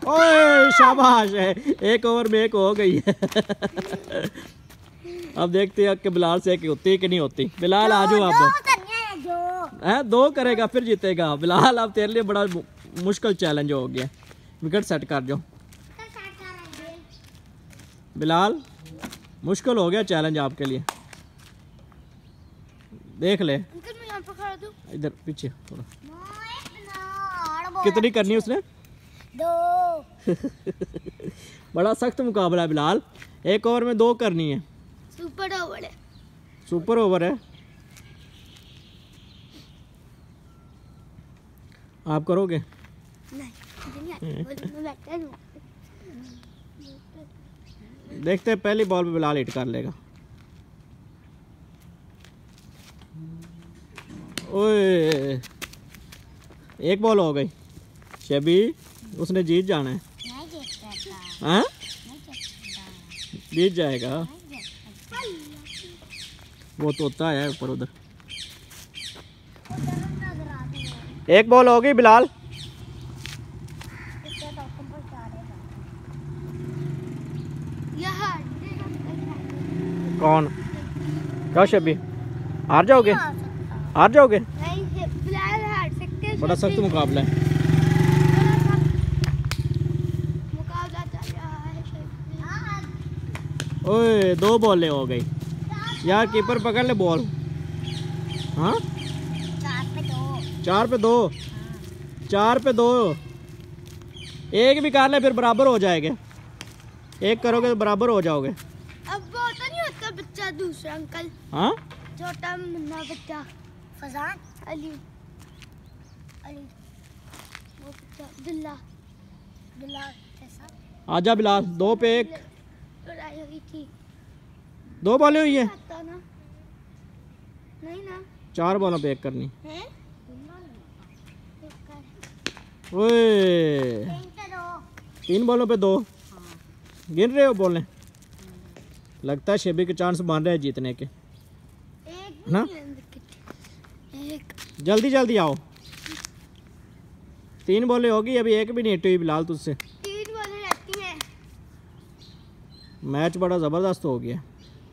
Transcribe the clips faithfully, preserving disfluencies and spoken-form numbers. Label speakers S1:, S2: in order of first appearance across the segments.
S1: ओए शाबाश है, एक ओवर में एक हो गई है। अब देखते हैं कि बिलाल से एक होती है कि नहीं होती। बिलाल आ जाओ अब। है दो करेगा फिर जीतेगा। बिलाल अब तेरे लिए बड़ा मुश्किल चैलेंज हो गया। विकेट सेट कर जाओ बिलाल, मुश्किल हो गया चैलेंज आपके लिए। देख ले इधर पीछे थोड़ा। कितनी करनी है उसने? दो। बड़ा सख्त मुकाबला है बिलाल, एक ओवर में दो करनी है।
S2: सुपर ओवर है।
S1: सुपर ओवर है। आप करोगे? नहीं, देखते हैं पहली बॉल पे बिलाल हिट कर लेगा। ओए एक बॉल हो गई। शबी उसने जीत जाना है। हाँ जीत जाएगा। वो तोता है ऊपर उधर। एक बॉल हो गई बिलाल। कौन? क्या शबी हार जाओगे? हार जाओगे? बड़ा सख्त मुकाबला है। ओए दो बॉलें हो गई यार, कीपर पकड़ ले बॉल। हाँ चार पे दो। चार पे दो। एक भी कर ले फिर बराबर हो जाएंगे। एक करोगे तो बराबर हो जाओगे।
S2: अब वो तो नहीं होता बच्चा दूसरा अंकल।
S1: हाँ
S2: छोटा मुन्ना बच्चा फजान अली अली वो बच्चा दुल्ला दुल्ला कैसा। आजा
S1: बिलाल, दो पे एक।
S2: लड़ाई हुई थी।
S1: दो बॉलें हुई है
S2: ना? नहीं ना,
S1: चार बॉलों पे एक करनी
S2: है?
S1: ओए तीन बॉलों पे दो। गिन रहे हो बोलने? लगता है शेबी के चांस बन रहे हैं जीतने के।
S2: एक
S1: ना
S2: एक।
S1: जल्दी जल्दी आओ। तीन बॉलें होगी, अभी एक भी नहीं हिट हुई बिलाल तुझसे।
S2: तीन बॉलें रहती हैं।
S1: मैच बड़ा जबरदस्त हो गया।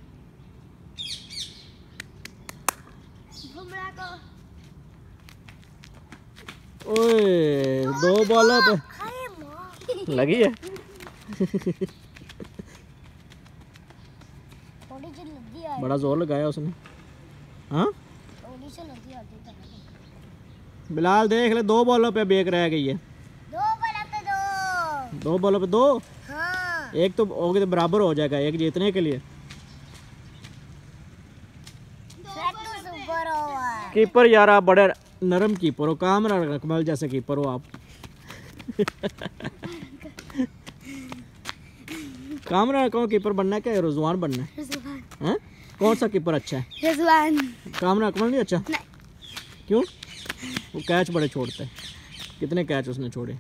S1: ओए दो बॉलों पे लगी है। बड़ा जोर लगाया उसने। हाँ बिलाल देख ले, दो बॉलों पे बेक रह गई है।
S2: दो बॉलों पे दो।
S1: दो बॉलों पे दो।
S2: हाँ।
S1: एक तो होगी तो बराबर हो जाएगा एक जीतने के लिए। कीपर यार आप बड़े नरम कीपर हो, कामरान अकमल जैसे कीपर हो आप। कामरान कौन कीपर बनना है क्या? रुजवान बनना है? हैं? कौन सा कीपर अच्छा है?
S2: रुजवान।
S1: कामरान अकमल नहीं अच्छा?
S2: नहीं।
S1: क्यों? वो कैच बड़े छोड़ते हैं। कितने कैच उसने छोड़े?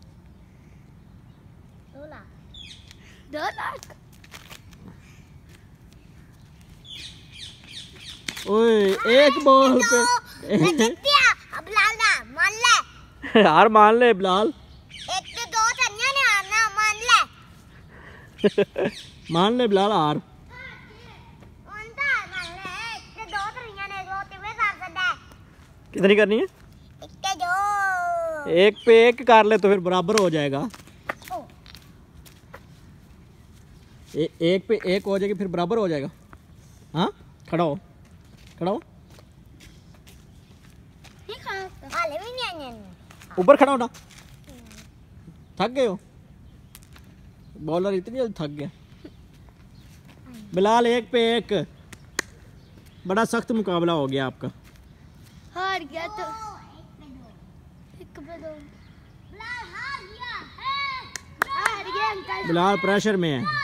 S2: दो लाख। दो लाख।
S1: ओए एक बॉल पे
S2: अब लाल ना मान ले।
S1: हार मान ले बिलाल।
S2: एक तो दो चन्या ने हारना मान ले।
S1: मान ले बिलाल हार। कितनी करनी है?
S2: एक दो।
S1: एक पे एक कर ले तो फिर बराबर हो जाएगा। ए, एक पे एक हो जाएगी फिर बराबर हो जाएगा। हाँ खड़ा हो, खड़ा हो। ऊपर खड़ा होना। थक गए हो? बॉलर इतनी जल्दी थक गया। बिलाल एक पे एक, बड़ा सख्त मुकाबला हो गया आपका।
S2: हार गया तो एक पे दो। बिलाल हार गया है। हार गया अंकल।
S1: बिलाल प्रेशर में है।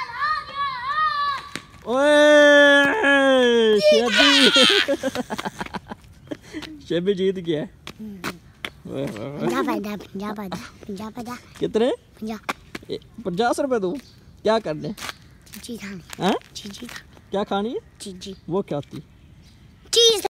S1: ओए शेबी शेबी जीत गया। कितने? पचास रुपए दूं? क्या करने?
S2: चीज खानी।
S1: हाँ
S2: चीज
S1: क्या खानी है?
S2: चीज।
S1: वो क्या होती?
S2: चीज।